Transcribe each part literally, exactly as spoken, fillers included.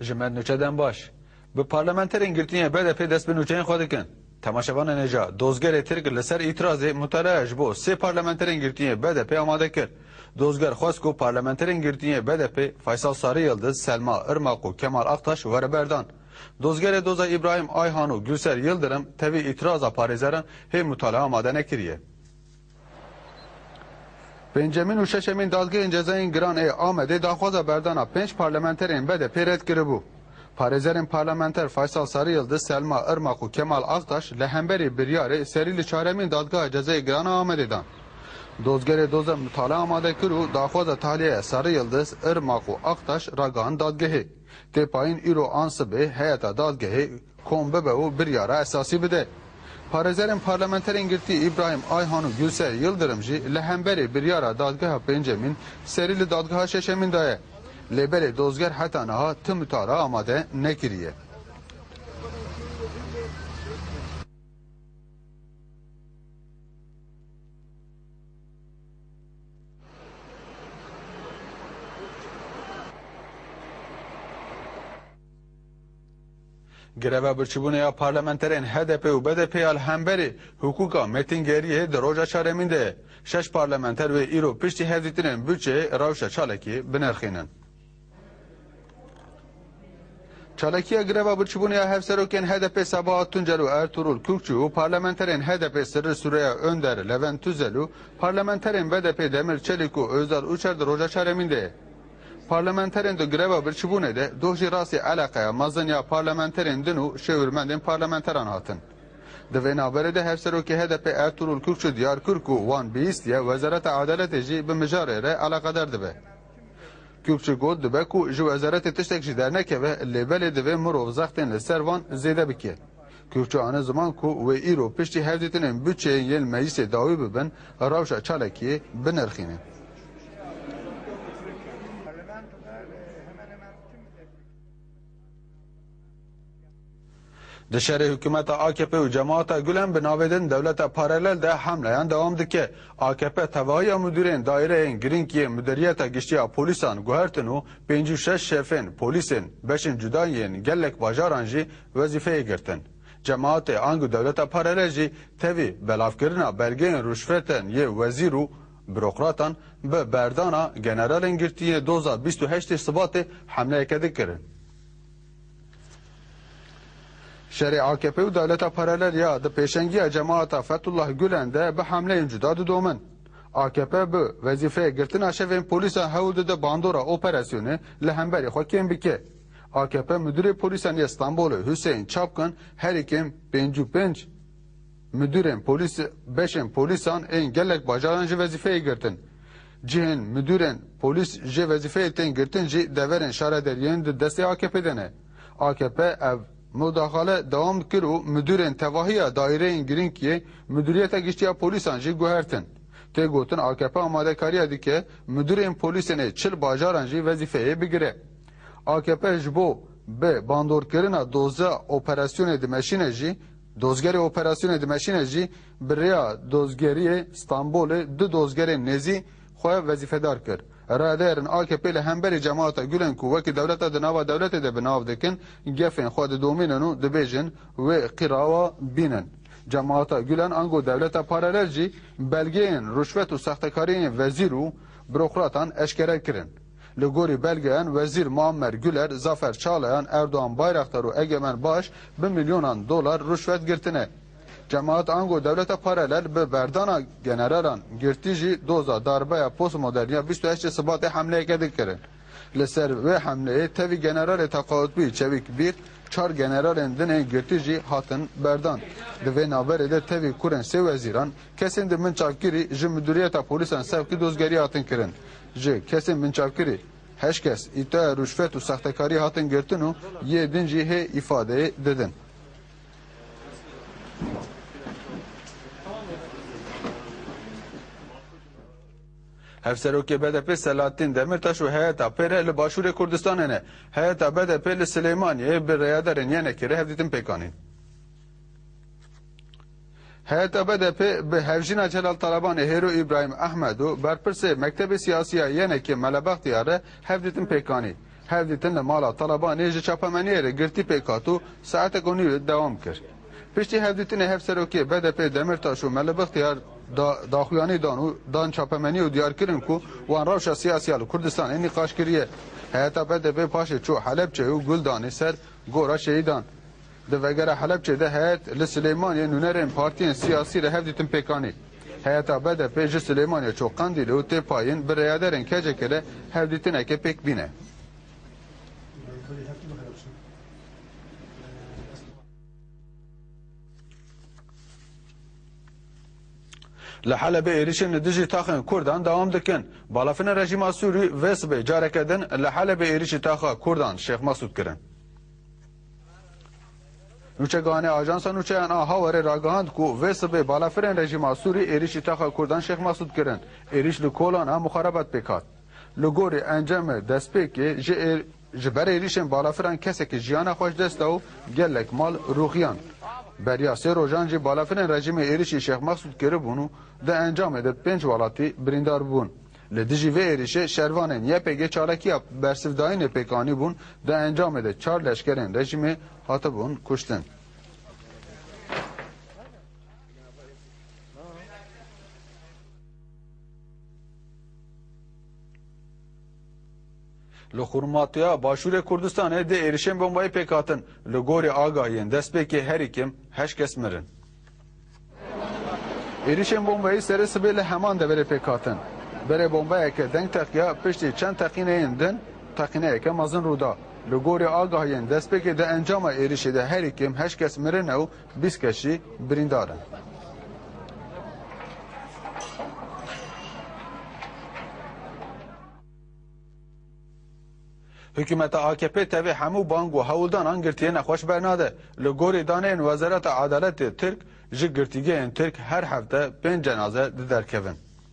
Jimer nüçeden baş. Bu parlamenterin girtiye B D P dest bi nüçeyin xwe dikin. Temaşevan neca dozgerê Tirk li ser îtirazê mutalaya ji bo sê parlamenterin girtiye B D P amade kir. Dozger xwest ku parlamenterin girtiye B D P Faysal Sarı Yıldız, Selma Irmak û Kemal Aktaş were berdan. Dozgerê doza İbrahim Ayhan û Gülser Yıldırım tevî îtiraza parêzeran hê mutalaya amade nekiriye. Pêncemîn û şeşemîn dadgehên cezayên giran ê Amedê daxwaza berdana pênc parlamenterên B D P red kiribû. Parêzerên parlamenter Faysal Sarı Yıldız, Selma Irmak û Kemal Aktaş li hemberî biryarê serî li çaremîn dadgeha cezayê giran a Amedê dan. Dozgerê doza mutalaya amade kir û daxwaza tahliyeya Sarı Yıldız, Irmak û Aktaş ragihan dadgehê. Têpayîn îro an sibê heyeta dadgehê kom bibe û biryara esasî bide. Parêzerên parlamenterên girtî İbrahim Ayhan û Gülser Yıldırım jî li hemberî biryara dadgeha pêncemîn serî li dadgeha şeşemîn da ye. Lêberê dozger heta niha ti mutala amade nekiriye. Greva birçîbûneya parlamenterên H D P û B D P ya li hemberî hukuka metingeriyê di roja çaremîn de ye. Şeş parlamenter ve îro piştî hevdîtinên bütçeyê rewşa çalekî binerxînin. Çalakiya greva birçîbûneya hevserokên H D P Sabahat Tuncer û Ertuğrul Kürkçü û parlamenterên H D P Sırrı Süreyya Önder Levent Tüzel û parlamenterên B D P Demir Çelik û Özdar Uçer di roja çaremîn de ye. Parlamenterên di greva birçîbûnê de doh jî rastî eleqeya meziniya parlamenterên din û şêwirmendên parlamenteran hatin. Di vê naberê de hevserokê H D P Ertuğrul Kürkçü Diyarkirk û wan bihîstiye Wezareta Adeletê jî bi mijarê re eleqedar dibe. Kürkçü got dibe ku ji Wezaretê tiştek jî dernekeve lêbelê divê mirov zextên li ser van zêde bike. Kürkçü anı ziman ku wê îro piştî hevdîtinên bütçeyên yên meclîsê dawî bibin rewşa çalekiyê binirxînin. Di şerê hükümeta A K P û cemaata Gülen bi navêdin dewleta paralel de hemleyan dewam dike. A K P tevahiya müdürên daireyên girînkiyê müderiyeta giştiya polîsan guhertin û pêncî û şeş şefên polîsên beşên cudayên gelek bajaran jî wezîfeyê girtin. Cemaatê angu dewleta paralel jî tevî belavkirina belgeyên rûşvetên yê wezîr û bürokratan bi berdana generalên girtiyê doza bîst û heştê Sibatê hemleyeke dikirin. Şerê A K P û dewleta paralel ya di pêşengiya cemaata Fethullah Gülen de bi hemleyên cuda didomin. A K P bi wezîfeyê girtina şevên polîsan hewl dide bandora operasyonê li hemberî xwe kêm bike. A K P Müdürê Polîsan İstanbulê Hüseyin Çapkın herîkêm pênc û pênc müdürên polîs beşên polîsan ên gelek bajaran ji wezîfeyê girtin. Cihên müdürên polîs ji wezîfeyê tên girtin jî deverên şaredariyên di destê A K P'de ne. A K P ev müdahale devam kir û müdürên tevahiya daireyên girînkiyê müdüriyeta giştiya polîsan jî guhertin. Tê gotin A K P amadekariya dike müdürên polîsên çil bajaran jî wezîfeyê bigire. A K P ji bo bi bandorkirina doza operasyonê dimeşîne jî dozgerê operasyonê dimeşîne jî bi rêya dozgeriyê Stenbolê du dozgerên nezî xwe wezîfedar kir. Raderên A K P li hemberî cemaata Gülen ku wekî dewleta di nava dewletê de bi nav dikin gefên xwe didomînin û dibêjin wê qîrawa bînin. Cemaata Gülen ango dewleta paralel jî belgeyên rûşvet û saxtekariyên wezîr û bürokratan eşkere kirin. Li gorî belgeyan Wezîr Muammer Güler, Zafer Çağlayan, Erdoğan Bayraktar û Egemen Baş bi milyonan dolar rûşvet girtine. Cemaat ango devleta paralel bi berdana generalan girtî jî doza darbeya postmoderniya bîst û heştê Sibatê hemleyeke dikirin. Li ser vê hemleyê tevî generalê teqaütbûyî çevik bir çar generalên dinên girtî jî hatin berdan. Di vê naberê de tevî kurên sê wezîran kesên di minçavkirî ji müdüriyeta polîsan sevkî dozgerî hatin kirin. Ji kesên minçavkirî heş kes îtaya rûşvet û saxtekarî hatin girtin û yê din jî hê îfadeyê didin. Hevserokê B D P Selahattin Demirtaş û heyeta P R li Başûrê Kurdistanê ne. Heyeta B D P li Silêmaniyê bi rêyaderên yenekê re hevdîtin pêkanîn. Heyeta B D P bi hevjîna Celal Talebanê Hêro İbrahim Ehmed û berpirsê Mektebê Siyasiya yenekê Melebextîya re hevdîtin pêkanî. hevdîtin li mala Talibanê ji çapemeniye re girtî pêkat û saetek û nîv dewam kir. Piştî hevdîtinê hevserokê B D P Demirtaş û Melih Bixtiyar daxuyanî dan û dan çapemenî û diyarkirin ku wan rewşa siyasiya li Kurdistanê nîqaş kiriye. Heyeta B D P paşê çû Helepçe û Guldanê ser gora şehîdan. Di vegera Helepçe de heyet li Silêmaniyê nûnerên partiyên siyasî re hevdîtin pêkanî. Heyeta B D P ji Silêmaniyê çû Qandîlê û Têpayên bi rêyaderên kecekê re hevdîtineke pêk bîne. Li Helebê êrişên li dijî taxên Kurdan dewam dikin. Balafirina rejîma Sûrî vê sibê careke din li Helebê êrişî taxa Kurdan Şêx Mesûd kirin. Nûçeganê Ajansa Nûçeyan a Hawerê ragihand ku vê sibê balafirên rejîma Sûrî êrişî taxa Kurdan Şêx Mesûd kirin. Êrîş li Kolana muxarebat pêkat. Li gorî encamê destpêkê ji ji ber êrişên balafiran kesekî jiyana xwe ji dest da û gelek mal rûxiyan. Beriya sê rojan jî balafirên rejîmê êrişî Şêx Mesûd kiribûn û di encamê de pênc welatî birîndar bûn. Li dijî vê êrişê şervanên Y P G çalakiya bersivdayînê pêkanî bûn, di encamê de çar leşkerên rejîmê hatibûn kuştin. Li Xurmatiya Başûrê Kurdistanê de êrişên bombayê pêkatin. Li gorî agahiyên destpêkê herî kim heşt kes mirin. Êrişên bombayî serê sibê li heman deverê pêkatin. Berê bombayeke deng teqiya piştî çend teqîneyên din teqîneyeke mezin rûda. Li gorî agahiyên destpêkê de encama êrişê de herî kim heşt kes mirin û bîst kes jî birîndar in. Hükümeta A K P tevê hemû bang û hewldanan girtiyê nexweş bernade. Li gorî daneyên Wezareta Adaletê Tirk ji girtîgehên Tirk her hefte pênc cenaze di derkevin.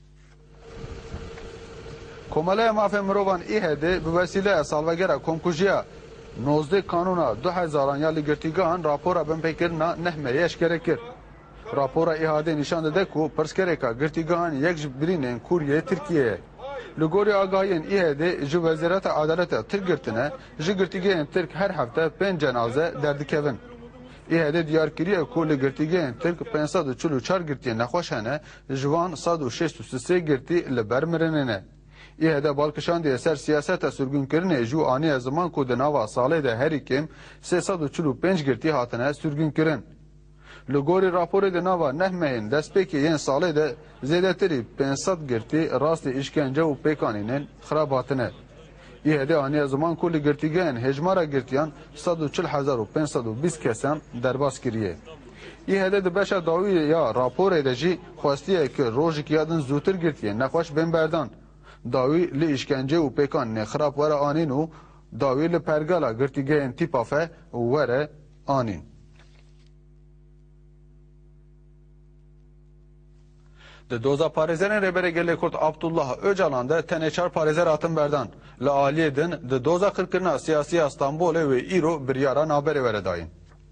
Komeleya Mafê Mirovan İHEDê bi vesîleya salvegera komkujiya nozdê kanûna du hezaran ya li girtîgehan rapora binpêkirina nehmerê eşkere kir. Rapora İHEDê nîşan dide ku pirsgereka girtîgehan yek ji birînên Kuriyê Tirkiyeyê. Li gorî agahiyên İHEDê ji Wezareta Adaletê Tirk girtine ji girtîgehên Tirk her hefte pênc cenaze derdikevin. İHEDê diyar kiriye ku li girtîgehên Tirk pênc sed û çil û çar girtiyên nexweş hene, ji wan sed û şêst û sê girtî li ber mirinê. İHEDê balkişandiye ser siyaseta sürgûnkirinê jû aniye ziman ku di nava salê de herî kim sê sed û çil û pênc girtî hatine sürgûnkirin. Li gorî raporê di nava nehmeyên destpêkê yên salê de zêdetirî pênc sed girtî rastî îşkence û pêkanînên xirab hatine. İHEDê aniye ziman ku li girtîgehên hejmara girtiyan sed û çil hezar û pênc sed û bîst kesan derbas kiriye. İHEDê di beşa dawî ya raporê de jî xwestiye ki rojekî din zûtir girtiyên nexweş bên berdan. Dawî li îşkence û pêkanînê xirab were anîn û dawî li pergala girtîgehên tîpafe were anîn. Di doza parêzerên rêberê gelê Kurd Abdullah Öcalan de tenê çar parêzer hatin berdan. Li aliyê din di doza qirkirina siyasiya Stenbolê wê îro biryara naberê were dayîn.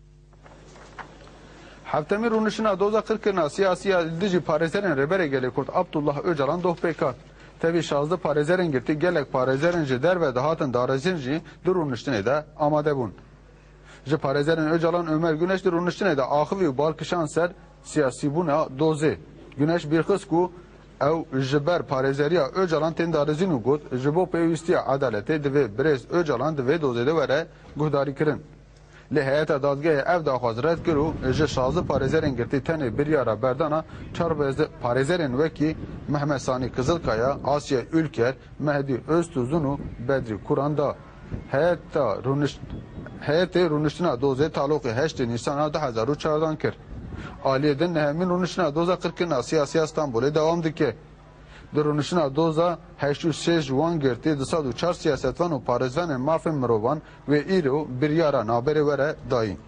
Heftemî rûnişina doza qirkirina siyasiya dijî parêzerên rêberê gelê Kurd Abdullah Öcalan doh pêkat. Tevî şazdı parêzerên girtî gelek parêzerên ji derve de hatin darezîn jî di rûniştinê de amade bûn. Ji parêzerên Öcalan Ömer Güneş di rûniştinê de axivî û balkişan ser siyasîbûna dozê. Güneş birxis ku ew ji ber parêzeriya Öcalan tên darezîn û got ji bo pêwîstiya edaletê divê Birêz Öcalan di vê dozê de were guhdarî kirin. Li heyeta dadgehê ev daxwaz red kir û ji şazdı parêzerên girtî tenê biryara berdana çar parêzerên wekî Mehmet Sani Kızılkaya, Asya Ülker, Mehdi Öztuzun û Bedri Kur'an da. Heyeta heyetê rûniştina dozê taloqê heştê Nîsana du hezar û çardan kir. Aliyê din nehemîn rûniştina doza qirkirina siyasiya Stenbolê dewam dike. Di rûniştina doza heşt û sê ji wan girtî di sed û çar siyasetvan û parêzvanên mafên mirovan wê îro biryara naberê were dayîn.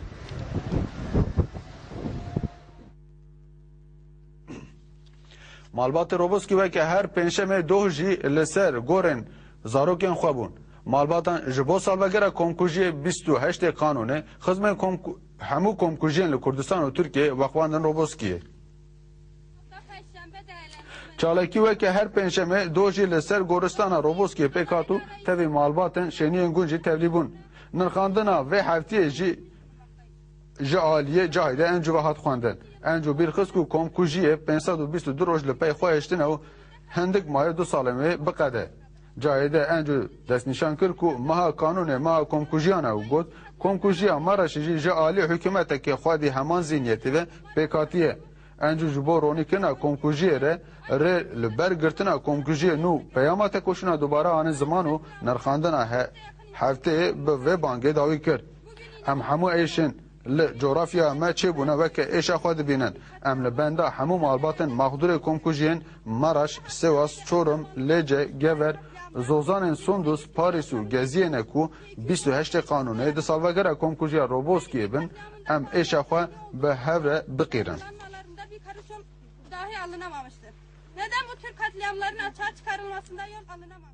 Malbatê Roboskî weke her pênşemê doh jî li ser gorên zarokên xwe bûn. Malbatan ji bo salvegera komkujiyê bîst û heştê kanûnê xizmên hemû komkujiyên li Kurdistan û Tirkiyê wexwandin Roboskiyê. Çalaki weke her penşeme dojî li ser goristana Roboskiye pêk hatû tevî malbatên şeniyên gund jî tevlî bûn. Nirxandina vê heftiyê jî ji aliyê cahî de encû ve hat xwendin. Encû bîrxist ku komkujiyê pênc sed û bîst û du roj li pey xwe hêştine û hindik maye du salên wê biqede. Cahî de encû destnîşan kir ku meha kanûnê meha komkujiyan e û got komkujiya Maraşê jî ji aliyê hikûmetekê xwedî heman zîniyetê ve pêkhatî ye. Encû ji bo ronîkirina komkujiyê re rê li ber girtina komkujiyê nû peyama tekoşîna dubara anî ziman û nirxandina hefteyê bi vê bangê dawî kir. Em hemû êşin li coğrafya me çêbûne weke êşa xwe dibînin. Em li benda hemû malbatên maxdûrê komkujiyên Maraş, Sivas, Çorum, Lêce, Gever, Zozanên Sundus, Parîs û Geziyê ku bîst û heştê kanûnê di salvegera komkujiya Roboskiyê bin em êşa xwe bi hev re biqîrin. Dahi alınamamıştır. Neden bu tür katliamların açığa çıkarılmasında yol alınamamış?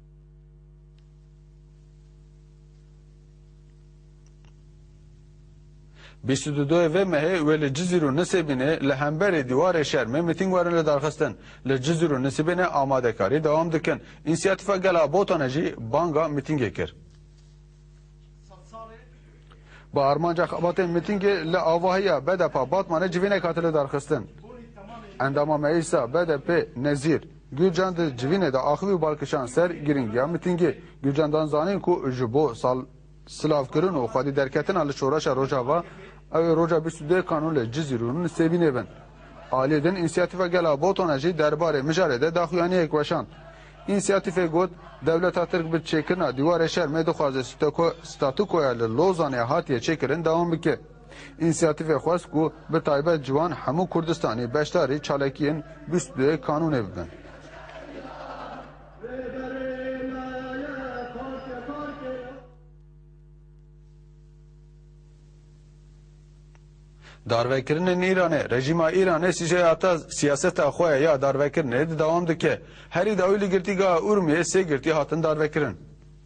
بیست و دو و مه و لجزیرو نسبینه لهمبر دیوار شهر می میتینگ وارن لدرخستن لجزیرو نسبینه آماده کاری دوام دکن اینسیاتیفا گلا بوتانجی بانگا میتینگ کر با ارمانجا خبات میتینگ ل آواهیا بدپا باتمانه جوینه کاتل درخستن انداما میسا بدپ نزیر گوجاند جوینه دا آخوی بالکشان سر گرینگیا میتینگ گوجاندان زانین کو جبو سال سلاف کرن و خودی درکتن ال شورش روجاوا او روجا بیست و دو قانون جزیرون سبینه بن آلیدن اینسیاتیفا گلا بوتونجی درباره مجاره ده داخویانی اکوشان اینسیاتیفه گود دولت ترک به چکرنا دیوار شهر می دخواز ستاتوکویا لوزانه هاتیه چکرن دوام بکه اینسیاتیفه خواست کو به تایبت جوان همو کردستانی بشتاری چالکین بیست و دو قانون ببن داروکرین ایرانه رژیم ایرانه سیاست سیاست خواه یا داروکرینه دوام دکه هری داویلی گرتیگا ارمیه سه گرتی هاتن داروکرین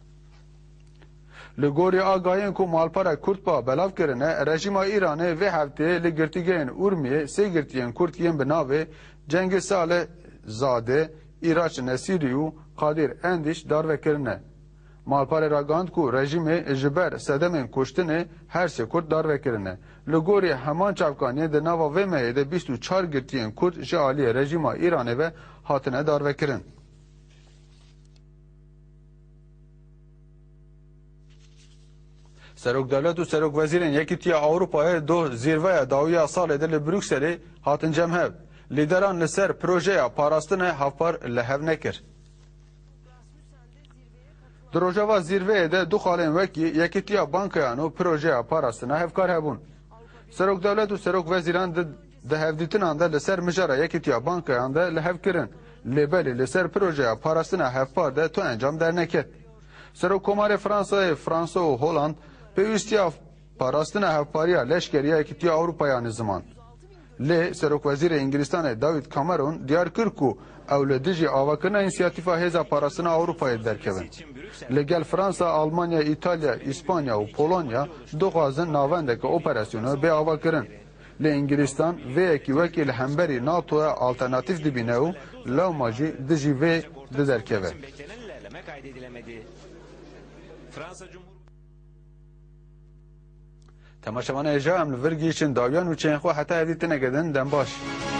لگوری آگاهین کو مالپارا کرد با بلاف کرنه رژیم ایرانه و هفته لگرتیگین ارمیه سه گرتیین کردیین بناوه جنگ سال زاده ایراچ نصیری و قادر اندیش داروکرینه مالپار راگاند کو رژیم جبر سدمن کشتنه هر سه کرد داروکرینه لگوری همان چاپکانی ده نوا و مهده بیست و چهار گرتیین کرد جالی رژیم ایرانه و هاتنه داروکرین سروک دولت و سروک وزیرین یکیتی اوروپای دو زیروه داویا سال دل بروکسلی هاتن جمهب لیدران لسر پروژه پاراستن هفپار لحو نکر دروجاوا زیروه ده دو خالین وکی یکیتی بانکیانو پروژه پاراستن هفکار هبون سروک دولت و سروک وزیران ده هفدیتنان ده لسر مجاره یکیتی بانکیان ده لحو کرن لیبلی لسر پروژه پاراستن هفپار ده تو انجام در نکت سروک کمار فرانسای فرانسا و هولند پیوستی پاراستن هفپاریا لشکریه یکیتی اوروپایان زمان لی سروک وزیر انگلیستان داوید کامرون دیار کرد کو اولادیجی آواکرنا اینسیاتیفا هزا پاراستن اوروپای درکبن لگل فرانسا، آلمانیا، ایتالیا، اسپانیا و پولونیا دو خوازن ناوندک اپراسیونو به آواکرن لی انگلیستان و اکی وکیل همبری ناتو آلترناتیف دبینه و لو ماجی دیجی و درکبن تماشاوانه اجا امل ورگیشن داویان و چین خو حتی هدیت نگدن دن باش